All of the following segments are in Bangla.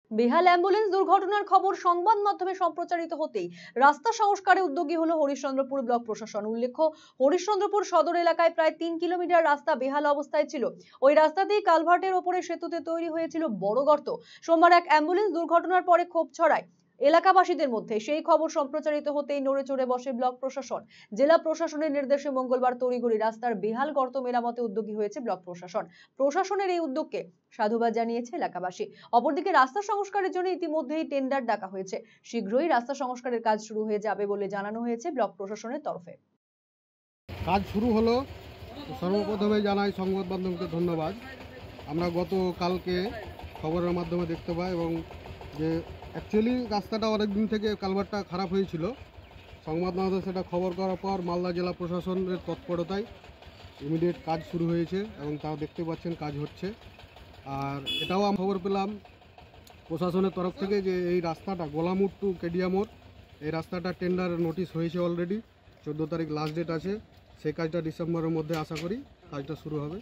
বেহাল অ্যাম্বুলেন্স দুর্ঘটনার খবর সংবাদ মাধ্যমে সম্প্রচারিত হতেই রাস্তা সংস্কারে উদ্যোগী হলো হরিশ্চন্দ্রপুর ব্লক প্রশাসন। উল্লেখ্য, হরিশ্চন্দ্রপুর সদর এলাকায় প্রায় 3 কিলোমিটার রাস্তা বেহাল অবস্থায় ছিল। ওই রাস্তাতেই কালভার্টের ওপরে সেতুতে তৈরি হয়েছিল বড় গর্ত। সোমবার এক অ্যাম্বুলেন্স দুর্ঘটনার পরে ক্ষোভ ছড়ায় এলাকাবাসীদের মধ্যে। সেই খবর সম্প্রচারিত হতেই নড়ে চড়ে বসে ব্লক প্রশাসন। জেলা প্রশাসনের নির্দেশে মঙ্গলবার তড়িঘড়ি রাস্তার বেহাল গর্ত মেরামতে উদ্যোগী হয়েছে ব্লক প্রশাসন। প্রশাসনের এই উদ্যোগকে সাধুবাদ জানিয়েছে এলাকাবাসী। অপরদিকে রাস্তা সংস্কারের জন্য ইতিমধ্যেই টেন্ডার ডাকা হয়েছে। শীঘ্রই রাস্তা সংস্কারের কাজ শুরু হয়ে যাবে বলে জানানো হয়েছে ব্লক প্রশাসনের তরফে। কাজ শুরু হলো। সর্বপ্রথমে জানাই সংবাদ মাধ্যমকে ধন্যবাদ। আমরা গতকালকে খবরের মাধ্যমে দেখতে পাই এবং যে অ্যাকচুয়ালি রাস্তাটা অনেক দিন থেকে কালভারটা খারাপ হয়েছিল। সংবাদ মাধ্যমে সেটা খবর করার পর মালদা জেলা প্রশাসনের তৎপরতায় ইমিডিয়েট কাজ শুরু হয়েছে এবং তারা দেখতে পাচ্ছেন কাজ হচ্ছে। আর এটাও আমি খবর পেলাম প্রশাসনের তরফ থেকে যে এই রাস্তাটা গোলামুর টু কেডিয়ামোর এই রাস্তাটা টেন্ডার নোটিশ হয়েছে অলরেডি। 14 তারিখ লাস্ট ডেট আছে। সেই কাজটা ডিসেম্বরের মধ্যে আশা করি কাজটা শুরু হবে।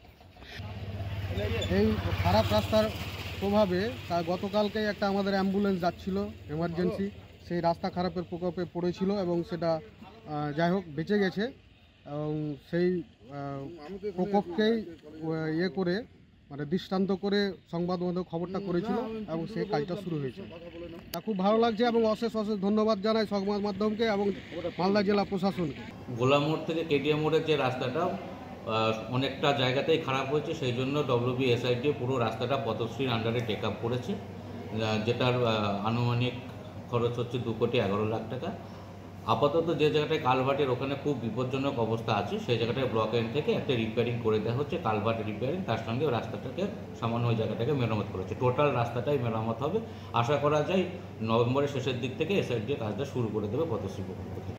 এই খারাপ রাস্তার প্রভাবে গতকালকেই একটা আমাদের অ্যাম্বুলেন্স যাচ্ছিল এমার্জেন্সি, সেই রাস্তা খারাপের প্রকোপে পড়েছিল এবং সেটা যাই হোক বেঁচে গেছে এবং সেই প্রকোপকেই ইয়ে করে মানে দৃষ্টান্ত করে সংবাদ মাধ্যমে খবরটা করেছিল এবং সেই কাজটা শুরু হয়েছে। খুব ভালো লাগছে এবং অশেষ অশেষ ধন্যবাদ জানাই সংবাদ মাধ্যমকে এবং মালদা জেলা প্রশাসনকে। গোলামোড় থেকে কেটিএম মোড়ের যে রাস্তাটা অনেকটা জায়গাতেই খারাপ হয়েছে, সেই জন্য WBSID পুরো রাস্তাটা পথশ্রীর আন্ডারে টেক আপ করেছে, যেটার আনুমানিক খরচ হচ্ছে 2,11,00,000 টাকা। আপাতত যে জায়গাটায় কালভার্টের ওখানে খুব বিপজ্জনক অবস্থা আছে, সেই জায়গাটায় ব্লক এন্ড থেকে একটা রিপেয়ারিং করে দেওয়া হচ্ছে, কালভার্ট রিপেয়ারিং, তার সঙ্গে রাস্তাটাকে সামান্য ওই জায়গাটাকে মেরামত করেছে। টোটাল রাস্তাটাই মেরামত হবে। আশা করা যায় নভেম্বরের শেষের দিক থেকে SID কাজটা শুরু করে দেবে পথশ্রী প্রকল্প থেকে।